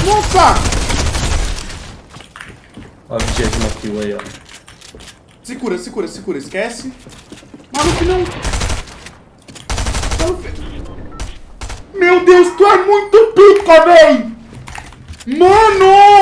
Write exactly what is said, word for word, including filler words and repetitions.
Nossa! Ó, a vigésima kill aí, ó. Se cura, se cura, se cura. Esquece. Maluf, não. Maluf. Meu Deus, tu é muito pica, véi! Mano!